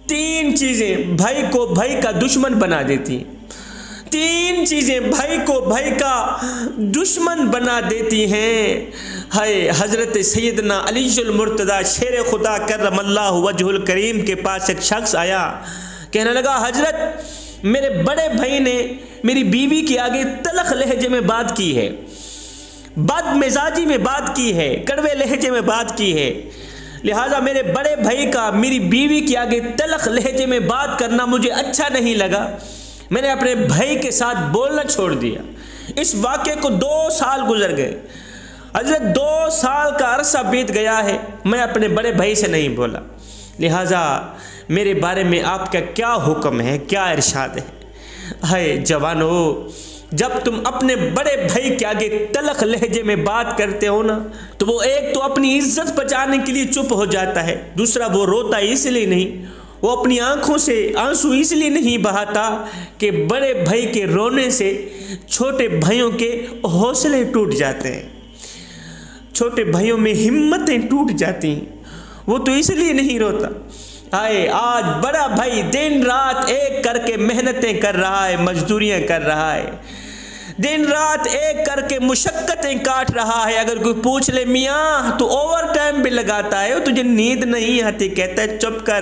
तीन चीज़ें भाई को भाई का दुश्मन बना देती, तीन चीज़ें भाई को भाई का दुश्मन बना देती हैं। हाय हज़रत सैयदना अलीजुल मुर्तज़ा शेर खुदा करमल्लाहु वजहुल करीम के पास एक शख्स आया, कहने लगा हज़रत मेरे बड़े भाई ने मेरी बीवी के आगे तलख लहजे में बात की है, बदमिजाजी में बात की है, कड़वे लहजे में बात की है, लिहाजा मेरे बड़े भाई का मेरी बीवी के आगे तलख लहजे में बात करना मुझे अच्छा नहीं लगा, मैंने अपने भाई के साथ बोलना छोड़ दिया। इस वाक़े को 2 साल गुजर गए। हज़रत 2 साल का अरसा बीत गया है, मैं अपने बड़े भाई से नहीं बोला, लिहाजा मेरे बारे में आपका क्या हुक्म है, क्या इरशाद है। हाय जवानों, जब तुम अपने बड़े भाई के आगे तलख लहजे में बात करते हो ना, तो वो एक तो अपनी इज्जत बचाने के लिए चुप हो जाता है, दूसरा वो रोता इसलिए नहीं, वो अपनी आंखों से आंसू इसलिए नहीं बहाता कि बड़े भाई के रोने से छोटे भाइयों के हौसले टूट जाते हैं, छोटे भाइयों में हिम्मतें टूट जाती हैं, वो तो इसलिए नहीं रोता। आए आज बड़ा भाई दिन रात एक करके मेहनतें कर रहा है, मजदूरियां कर रहा है, दिन रात एक करके मुशक्क़तें काट रहा है। अगर कोई पूछ ले मियाँ तो ओवर टाइम भी लगाता है, तुझे नींद नहीं आती, कहता है चुप कर,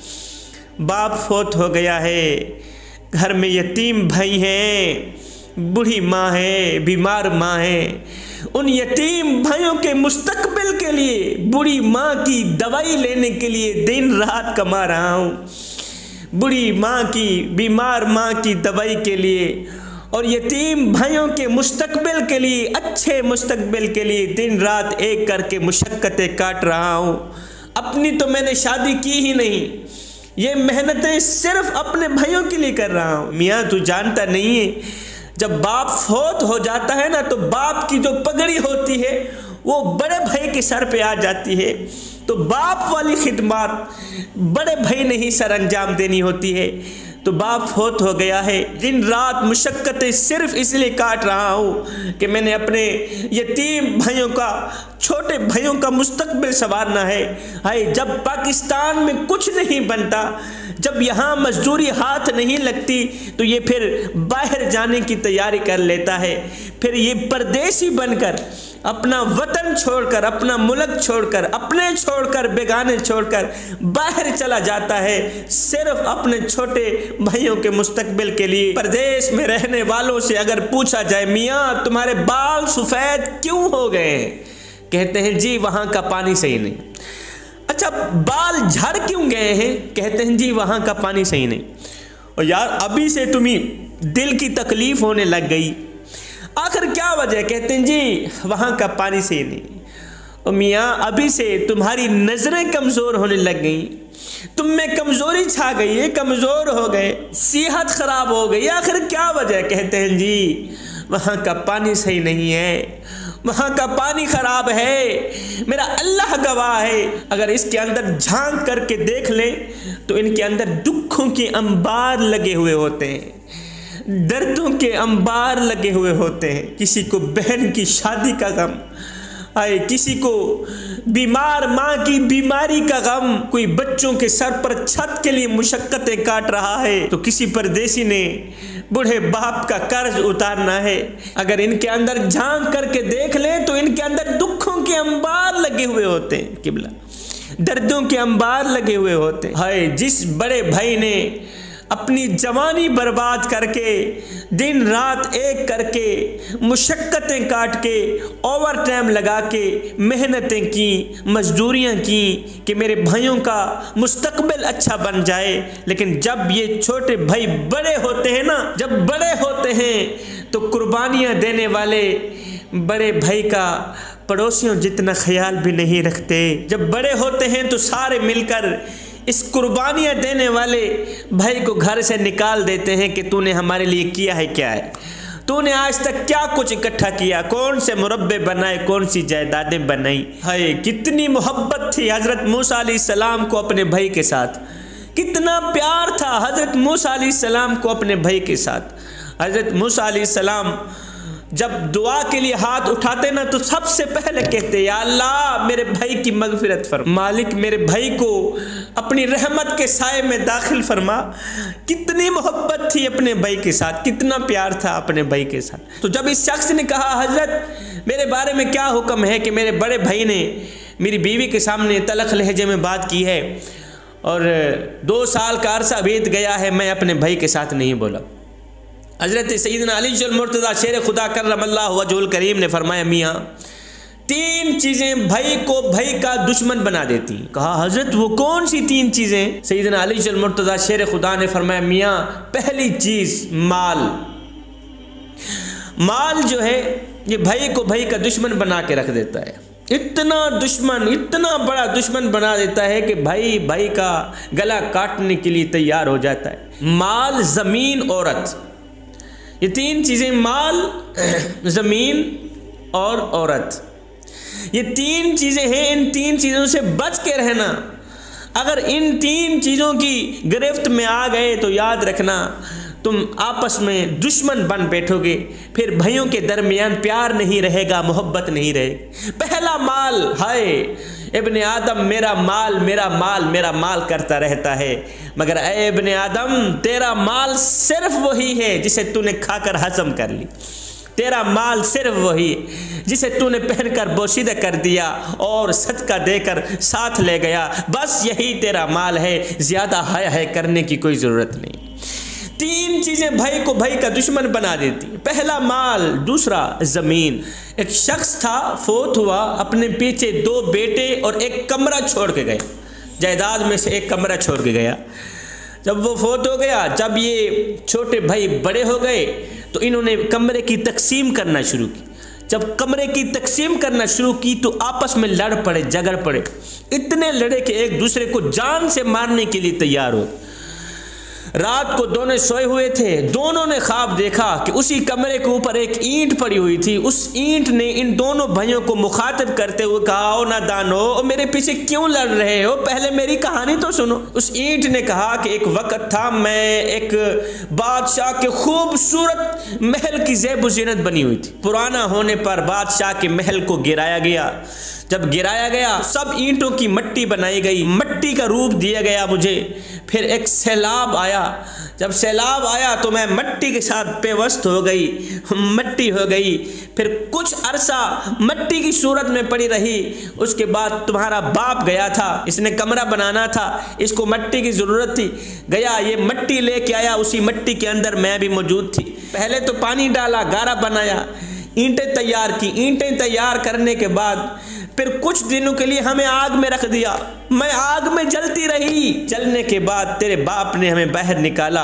बाप फौत हो गया है, घर में यतीम भाई हैं, बूढ़ी माँ है, बीमार माँ है, उन यतीम भाइयों के मुस्तकबिल के लिए, बूढ़ी माँ की दवाई लेने के लिए दिन रात कमा रहा हूँ, बूढ़ी माँ की, बीमार माँ की दवाई के लिए और यतीम भाइयों के मुस्तकबिल के लिए, अच्छे मुस्तकबिल के लिए दिन रात एक करके मुशक्क़तें काट रहा हूँ। अपनी तो मैंने शादी की ही नहीं, ये मेहनतें सिर्फ अपने भाइयों के लिए कर रहा हूँ। मियाँ तू जानता नहीं है, जब बाप फौत हो जाता है ना, तो बाप की जो पगड़ी होती है वो बड़े भाई के सर पे आ जाती है, तो बाप वाली खिदमत बड़े भाई ने ही सर अंजाम देनी होती है। तो बाप फौत हो गया है, दिन रात मुशक्क़तें सिर्फ इसलिए काट रहा हूँ कि मैंने अपने यतीम भाइयों का, छोटे भाइयों का मुस्तकबिल संवारना है। हाय जब पाकिस्तान में कुछ नहीं बनता, जब यहाँ मजदूरी हाथ नहीं लगती, तो ये फिर बाहर जाने की तैयारी कर लेता है, फिर ये परदेसी बनकर अपना वतन छोड़कर, अपना मुल्क छोड़कर, अपने छोड़कर, बेगाने छोड़कर बाहर चला जाता है, सिर्फ अपने छोटे भाइयों के मुस्तकबिल के लिए। परदेश में रहने वालों से अगर पूछा जाए मियाँ तुम्हारे बाल सफ़ेद क्यों हो गए, कहते हैं जी वहाँ का पानी सही नहीं। अच्छा बाल झड़ क्यों गए हैं, कहते हैं जी वहाँ का पानी सही नहीं। और यार अभी से तुम्हें दिल की तकलीफ़ होने लग गई, आखिर क्या वजह, कहते हैं जी वहाँ का पानी सही नहीं। और मियाँ अभी से तुम्हारी नज़रें कमज़ोर होने लग गई, तुम में कमज़ोरी छा गई है, कमज़ोर हो गए, सेहत ख़राब हो गई, आखिर क्या वजह, कहते हैं जी वहाँ का पानी सही नहीं है, वहाँ का पानी ख़राब है, मेरा अल्लाह गवाह है। अगर इसके अंदर झांक करके देख लें तो इनके अंदर दुखों के अंबार लगे हुए होते हैं, दर्दों के अंबार लगे हुए होते हैं। किसी को बहन की शादी का गम, आए किसी को बीमार माँ की बीमारी का गम, कोई बच्चों के सर पर छत के लिए मुशक्क़तें काट रहा है, तो किसी परदेसी ने बूढ़े बाप का कर्ज उतारना है। अगर इनके अंदर झांक करके देख लें तो इनके अंदर दुखों के अंबार लगे हुए होते हैं, किबला दर्दों के अंबार लगे हुए होते हैं। हाय जिस बड़े भाई ने अपनी जवानी बर्बाद करके दिन रात एक करके मुशक्क़तें काट के ओवर टाइम लगा के मेहनतें की, मजदूरियां की कि मेरे भाइयों का मुस्तकबिल अच्छा बन जाए, लेकिन जब ये छोटे भाई बड़े होते हैं ना, जब बड़े होते हैं तो कुर्बानियां देने वाले बड़े भाई का पड़ोसियों जितना ख्याल भी नहीं रखते। जब बड़े होते हैं तो सारे मिलकर इस कुर्बानियाँ देने वाले भाई को घर से निकाल देते हैं कि तूने हमारे लिए किया है क्या है, तूने आज तक क्या कुछ इकट्ठा किया, कौन से मुरब्बे बनाए, कौन सी जायदादें बनाई। हाय कितनी मोहब्बत थी हज़रत मूसा अलैहिस्सलाम को अपने भाई के साथ, कितना प्यार था हज़रत मूसा अलैहिस्सलाम को अपने भाई के साथ। हज़रत मूसा अलैहिस्सलाम जब दुआ के लिए हाथ उठाते ना तो सबसे पहले कहते या अल्लाह मेरे भाई की मगफिरत फरमा, मालिक मेरे भाई को अपनी रहमत के साए में दाखिल फरमा। कितनी मोहब्बत थी अपने भाई के साथ, कितना प्यार था अपने भाई के साथ। तो जब इस शख्स ने कहा हजरत मेरे बारे में क्या हुक्म है कि मेरे बड़े भाई ने मेरी बीवी के सामने तलख लहजे में बात की है और 2 साल का अरसा बीत गया है, मैं अपने भाई के साथ नहीं बोला। हज़रत सैयदना अली मुर्तज़ा शेर खुदा करमल्लाहु वजहुल करीम ने फरमाया मियाँ 3 चीज़ें भाई को भाई का दुश्मन बना देती। कहा हज़रत वो कौन सी 3 चीज़ें? सैयदना अली मुर्तज़ा शेर खुदा ने फरमाया मियाँ पहली चीज़ माल। माल जो है ये भाई को भाई का दुश्मन बना के रख देता है। इतना दुश्मन, इतना बड़ा दुश्मन बना देता है कि भाई भाई का गला काटने के लिए तैयार हो जाता है। माल, ज़मीन, औरत, ये 3 चीज़ें, माल, ज़मीन और औरत, ये 3 चीज़ें हैं। इन 3 चीज़ों से बच के रहना। अगर इन 3 चीज़ों की गिरफ्त में आ गए तो याद रखना तुम आपस में दुश्मन बन बैठोगे, फिर भाइयों के दरमियान प्यार नहीं रहेगा, मोहब्बत नहीं रहेगी। पहला माल, हाय इब्ने आदम मेरा माल मेरा माल मेरा माल करता रहता है, मगर ऐ इब्ने आदम तेरा माल सिर्फ वही है जिसे तूने खाकर हजम कर ली। तेरा माल सिर्फ वही है जिसे तूने पहनकर बोशीदा कर दिया और सदका देकर साथ ले गया। बस यही तेरा माल है, ज़्यादा हाय हाय करने की कोई ज़रूरत नहीं। 3 चीज़ें भाई को भाई का दुश्मन बना देती। पहला माल, दूसरा ज़मीन। एक शख्स था, फोत हुआ, अपने पीछे 2 बेटे और एक कमरा छोड़ के गया। जायदाद में से एक कमरा छोड़ के गया। जब वो फोत हो गया, जब ये छोटे भाई बड़े हो गए तो इन्होंने कमरे की तकसीम करना शुरू की। जब कमरे की तकसीम करना शुरू की तो आपस में लड़ पड़े, झगड़ पड़े। इतने लड़े कि एक दूसरे को जान से मारने के लिए तैयार हो। रात को दोनों सोए हुए थे, दोनों ने ख्वाब देखा कि उसी कमरे के ऊपर एक ईंट पड़ी हुई थी। उस ईंट ने इन दोनों भाइयों को मुखातिब करते हुए कहा, ओ नादानो, ओ मेरे पीछे क्यों लड़ रहे हो, पहले मेरी कहानी तो सुनो। उस ईंट ने कहा कि एक वक्त था, मैं एक बादशाह के खूबसूरत महल की ज़ेब ज़ीनत बनी हुई थी। पुराना होने पर बादशाह के महल को गिराया गया। जब गिराया गया सब ईंटों की मट्टी बनाई गई, मट्टी का रूप दिया गया मुझे। फिर एक सैलाब आया। जब सैलाब आया तो मैं मट्टी के साथ पेवस्त हो गई, मट्टी हो गई। फिर कुछ अरसा मट्टी की सूरत में पड़ी रही। उसके बाद तुम्हारा बाप गया था, इसने कमरा बनाना था, इसको मट्टी की ज़रूरत थी, गया ये मट्टी लेके आया। उसी मट्टी के अंदर मैं भी मौजूद थी। पहले तो पानी डाला, गारा बनाया, ईंटें तैयार की। ईंटें तैयार करने के बाद फिर कुछ दिनों के लिए हमें आग में रख दिया। मैं आग में जलती रही। जलने के बाद तेरे बाप ने हमें बाहर निकाला,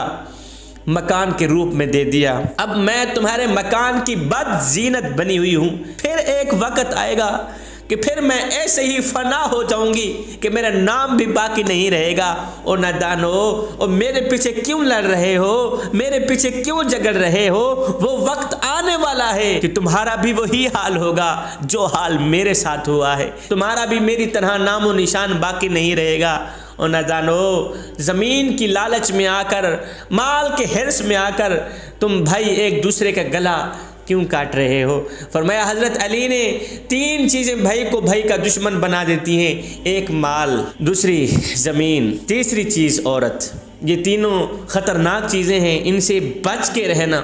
मकान के रूप में दे दिया। अब मैं तुम्हारे मकान की बद ज़ीनत बनी हुई हूँ। फिर एक वक्त आएगा कि फिर मैं ऐसे ही फना हो जाऊंगी कि मेरा नाम भी बाकी नहीं रहेगा। और नादानो, और मेरे पीछे क्यों लड़ रहे हो, मेरे पीछे क्यों झगड़ रहे हो? वो वक्त आने वाला है कि तुम्हारा भी वही हाल होगा जो हाल मेरे साथ हुआ है। तुम्हारा भी मेरी तरह नामो निशान बाकी नहीं रहेगा। और नादानो, ज़मीन की लालच में आकर, माल के हिर्स में आकर तुम भाई एक दूसरे का गला क्यों काट रहे हो? फरमाया हज़रत अली ने 3 चीज़ें भाई को भाई का दुश्मन बना देती हैं। एक माल, दूसरी ज़मीन, तीसरी चीज़ औरत। ये तीनों ख़तरनाक चीज़ें हैं, इनसे बच के रहना,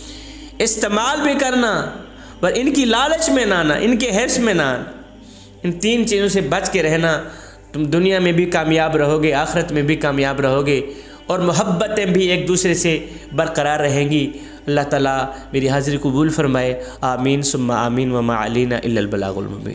इस्तेमाल भी करना पर इनकी लालच में ना आना, इनके हिर्स में ना आना। इन 3 चीज़ों से बच के रहना, तुम दुनिया में भी कामयाब रहोगे, आखिरत में भी कामयाब रहोगे और मोहब्बतें भी एक दूसरे से बरकरार रहेंगी। अल्लाह ताला मेरी हाज़िरी कबूल फरमाए। आमीन सुम्मा आमीन व मा अलैना इल्लल बलागुल मुबीन।